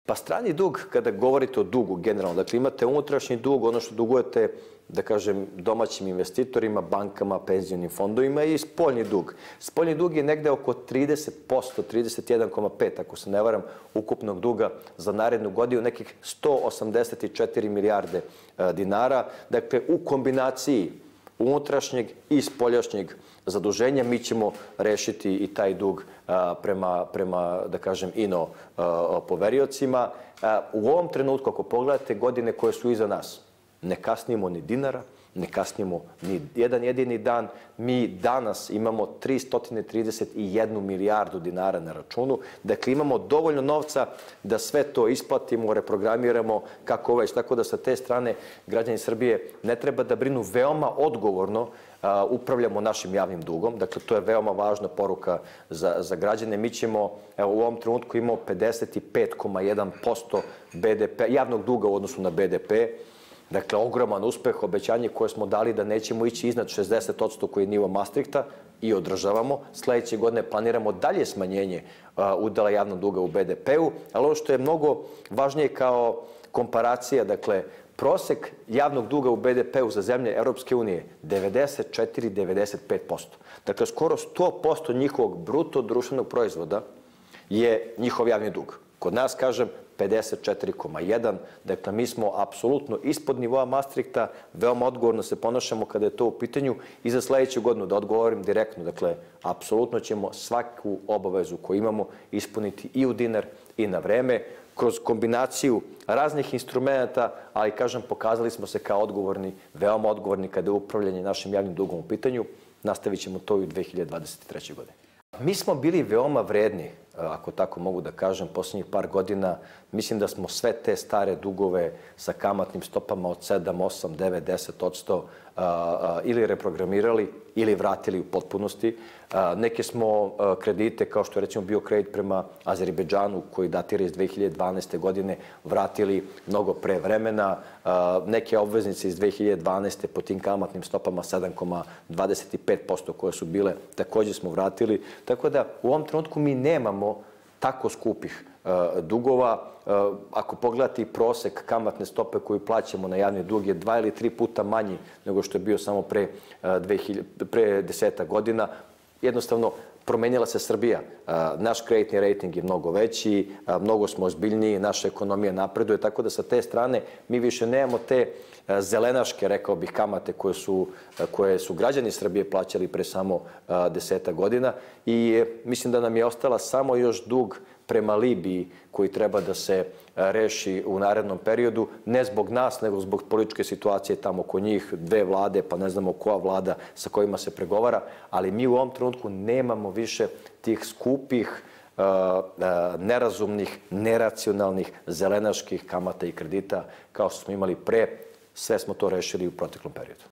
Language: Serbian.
Pa strani dug, kada govorite o dugu generalno, dakle imate unutrašnji dug, ono što dugujete, da kažem, domaćim investitorima, bankama, penzionim fondovima i spoljni dug. Spoljni dug je negde oko 30%, 31,5%, ako se ne varam, ukupnog duga za narednu godinu, nekih 184 milijarde dinara. Dakle, u kombinaciji unutrašnjeg i spoljašnjeg zaduženja mi ćemo rešiti i taj dug prema da kažem, ino poveriocima. U ovom trenutku, ako pogledate godine koje su iza nas, ne kasnimo ni dinara, ne kasnimo ni jedan jedini dan. Mi danas imamo 331 milijardu dinara na računu. Dakle, imamo dovoljno novca da sve to isplatimo, reprogramiramo kako već. Tako da sa te strane građani Srbije ne treba da brinu, veoma odgovorno upravljamo našim javnim dugom. Dakle, to je veoma važna poruka za građane. Mi ćemo, evo, u ovom trenutku imamo 55,1% BDP, javnog duga u odnosu na BDP. Dakle, ogroman uspeh, obećanje koje smo dali da nećemo ići iznad 60% koji je nivo Maastrichta i održavamo. Sledeće godine planiramo dalje smanjenje udela javnog duga u BDP-u, ali ono što je mnogo važnije kao komparacija, dakle, prosek javnog duga u BDP-u za zemlje Europske unije 94-95%. Dakle, skoro 100% njihovog bruto društvenog proizvoda je njihov javni dug. Kod nas, kažem, 54,1. Dakle, mi smo apsolutno ispod nivoa Maastrichta, veoma odgovorno se ponašamo kada je to u pitanju i za sledeću godinu, da odgovorim direktno, dakle, apsolutno ćemo svaku obavezu koju imamo ispuniti i u dinar i na vreme, kroz kombinaciju raznih instrumenta, ali, kažem, pokazali smo se kao odgovorni, veoma odgovorni kada je upravljanje našim javnim dugom u pitanju. Nastavit ćemo to i u 2023. godine. Mi smo bili veoma vredni, ako tako mogu da kažem, poslednjih par godina. Mislim da smo sve te stare dugove sa kamatnim stopama od 7, 8, 9, 10% ili reprogramirali ili vratili u potpunosti. Neke smo kredite, kao što je recimo bio kredit prema Azerbejdžanu, koji datira iz 2012. godine, vratili mnogo pre vremena. Neke obveznice iz 2012. po tim kamatnim stopama 7,25% koje su bile, takođe smo vratili. Tako da u ovom trenutku mi nemamo tako skupih dugova. Ako pogledate i prosek kamatne stope koju plaćamo na javni dug je 2 ili 3 puta manji nego što je bio samo pre 10 godina. Jednostavno, promenila se Srbija. Naš kreditni rating je mnogo veći, mnogo smo ozbiljniji, naša ekonomija napreduje, tako da sa te strane mi više nemamo te zelenaške, rekao bih, kamate koje su građani Srbije plaćali pre samo 10 godina i mislim da nam je ostala samo još dug prema Libiji koji treba da se reši u narednom periodu, ne zbog nas, nego zbog političke situacije tamo oko njih, dve vlade, pa ne znamo koja vlada sa kojima se pregovara, ali mi u ovom trenutku nemamo više tih skupih, nerazumnih, neracionalnih, zelenaških kamata i kredita kao što smo imali pre. Sve smo to rešili u proteklom periodu.